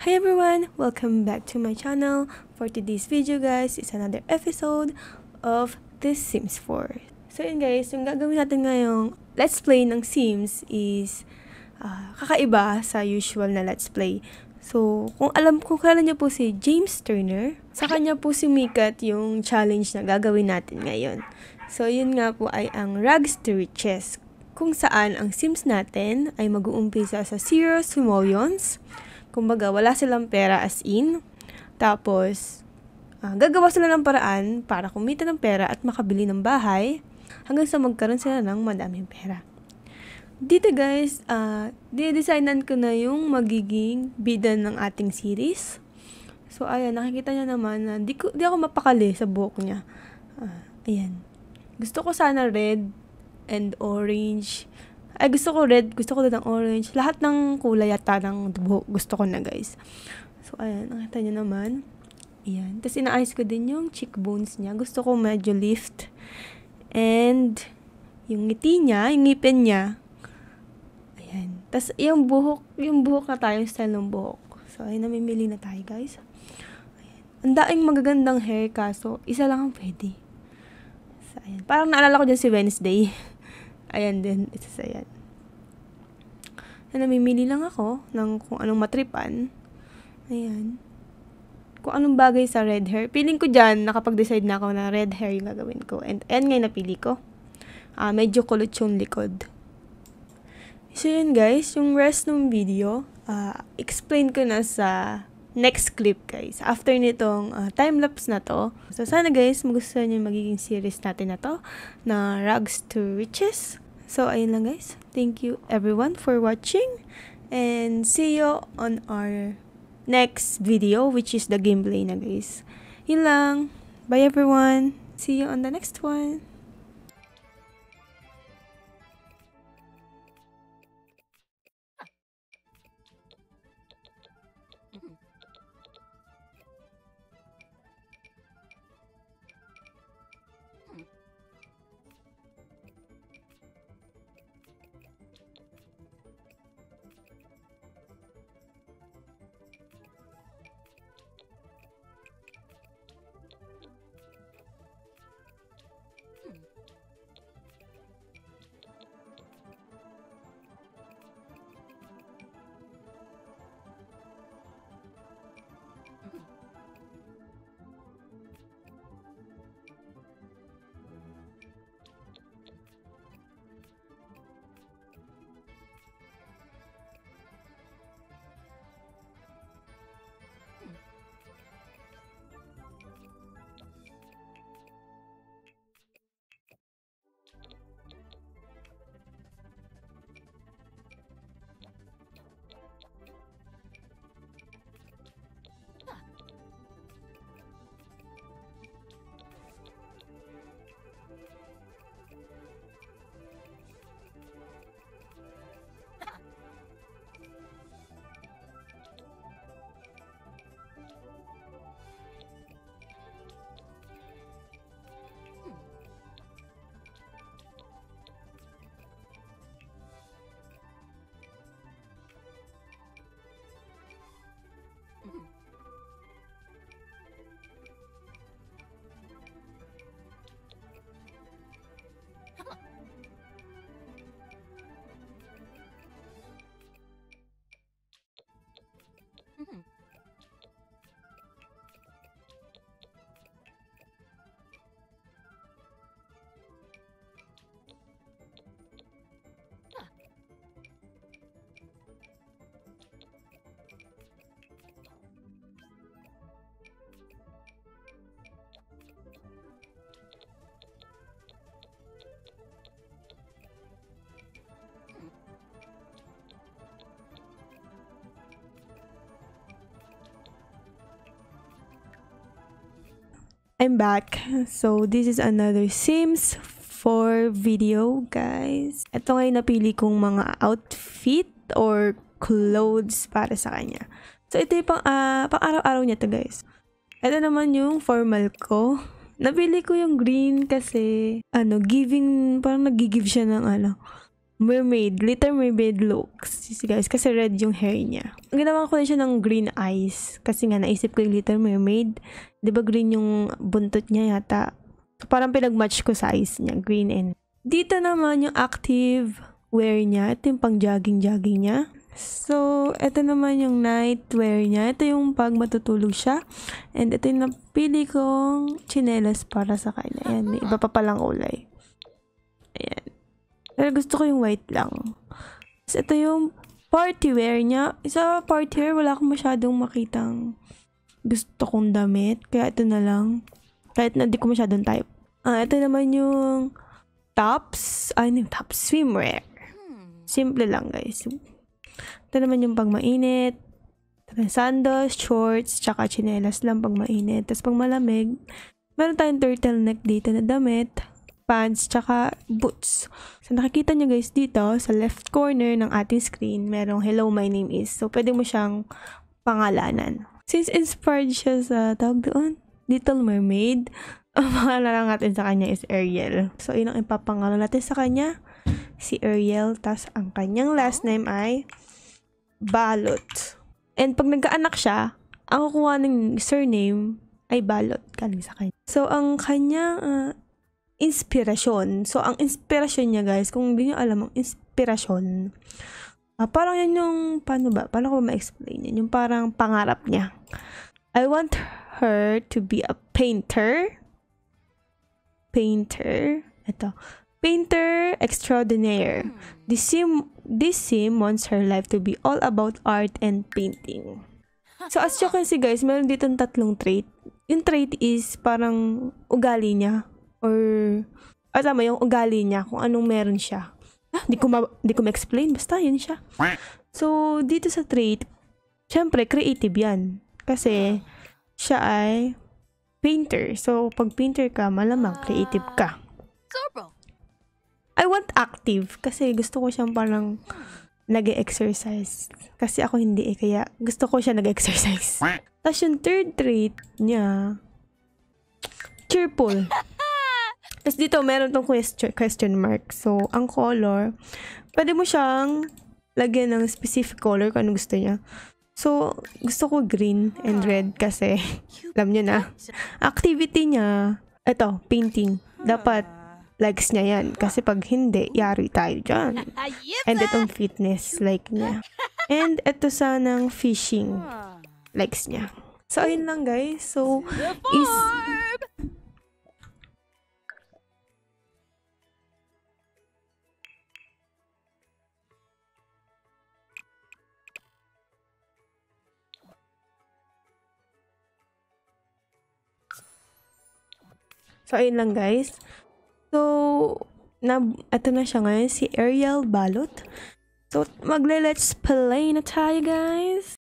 Hi everyone! Welcome back to my channel. For today's video guys, is another episode of The Sims 4. So yun guys, yung gagawin natin ngayong Let's Play ng Sims is kakaiba sa usual na Let's Play. So, kung kilala niyo po si James Turner, sa kanya po sumikat yung challenge na gagawin natin ngayon. So, yun nga po ay ang Rags to Riches, kung saan ang Sims natin ay mag-uumpisa sa 0 simoleons. Kumbaga, wala silang pera as in. Tapos, gagawa sila ng paraan para kumita ng pera at makabili ng bahay hanggang sa magkaroon sila ng madaming pera. Dito guys, didesignan ko na yung magiging bida ng ating series. So, ayan, nakikita niya naman na di ako mapakali sa buhok niya. Ayan. Gusto ko sana red and orange. Gusto ko red, gusto ko din ng orange. Lahat ng kulay yata ng buhok gusto ko na guys. So, ayan, nakita niyo naman. Ayan. Tapos, inaayos ko din yung cheekbones niya. Gusto ko medyo lift. And, yung ngiti niya, yung ngipin niya. Ayan. Tapos, yung buhok na tayo, yung style ng buhok. So, ayan, namimili na tayo guys. Ayan. Ang daing magagandang hair kaso, isa lang ang pwede. So, ayan. Parang naalala ko dyan si Wednesday. Ayan din, isa sa yan. Namimili lang ako ng kung anong matripan. Ayan. Kung anong bagay sa red hair. Feeling ko dyan, nakapag-decide na ako na red hair yung gagawin ko. And ngayon napili ko. Medyo kulot yung likod. So yun guys, yung rest ng video, explain ko na sa next clip guys. After nitong time-lapse na to. So sana guys, magustuhan nyo yung magiging series natin na to. Na Rags to Riches. So ayun lang guys. Thank you everyone for watching. And see you on our next video, which is the gameplay na guys. Yun lang. Bye everyone. See you on the next one. I'm back. So, this is another Sims 4 video, guys. Ito ngayon napili kong mga outfit or clothes para sa kanya. So, ito yung pang araw-araw niya to, guys. Ito naman yung formal ko. Napili ko yung green kasi, parang nag-give siya ng, mermaid, Little Mermaid looks. Guys, kasi red yung hair niya. Ginawa ko na siya ng green eyes. Kasi nga, naisip ko yung Little Mermaid. Diba green yung buntot niya yata? So, parang pinag-match ko sa eyes niya. Green and... Dito naman yung active wear niya. Ito yung pang jogging-jogging niya. So, ito naman yung night wear niya. Ito yung pag matutulog siya. And ito yung napili kong chinelas para sa kanya. Ayan, may iba pa palang kulay. Ayan. Pero gusto ko yung white lang. So, ito yung party wear niya. Sa party wear, wala akong masyadong makitang gusto kong damit. Kaya ito na lang. Kahit na di ko masyadong type. Ito naman yung tops. Ano yung tops? Swimwear. Simple lang, guys. Ito naman yung pag mainit. Sandals, shorts, tsaka chinelas lang pag mainit. Tapos pag malamig, meron tayong turtleneck dito na damit. Pants, tsaka boots. So, nakikita nyo guys dito, sa left corner ng ating screen, merong hello, my name is. So, pwede mo siyang pangalanan. Since inspired siya sa, tawag doon, Little Mermaid, ang pangalan lang natin sa kanya is Ariel. So, yun ang ipapangalan natin sa kanya, si Ariel. Tapos, ang kanyang last name ay Balot. And pag nagkaanak siya, ang kukuha ng surname ay Balot. Galing sa kanya. So, ang kanyang inspirasyon. So, ang inspirasyon niya, guys, kung hindi nyo alam ang inspirasyon, parang yan yung, paano ko ba ma-explain yan? Yung parang pangarap niya. I want her to be a painter. Ito. Painter extraordinaire. This sim wants her life to be all about art and painting. So, as you can see, guys, meron dito 3 trait. Yung trait is parang ugali niya. Or, tama, yung ugali niya, kung anong meron siya. Di ko ma-explain, basta yun siya. So, dito sa trait, syempre, creative yan. Kasi, siya ay painter. So, pag painter ka, malamang creative ka. I want active, kasi gusto ko siyang parang nag-exercise. Kasi ako hindi kaya gusto ko siya nag-exercise. Tapos yung third trait niya, cheerful. Tapos dito, meron tong question mark. So, ang color, pwede mo siyang lagyan ng specific color kung ano gusto niya. So, gusto ko green and red kasi, alam nyo na, activity niya, ito, painting. Dapat, likes niya yan. Kasi pag hindi, yari tayo dyan. And itong fitness, like niya. And ito sanang fishing, likes niya. So, ayun lang guys. So, ayun lang guys. So, ito na siya ngayon, si Ariel Balot. So, magle-let's play na tayo guys.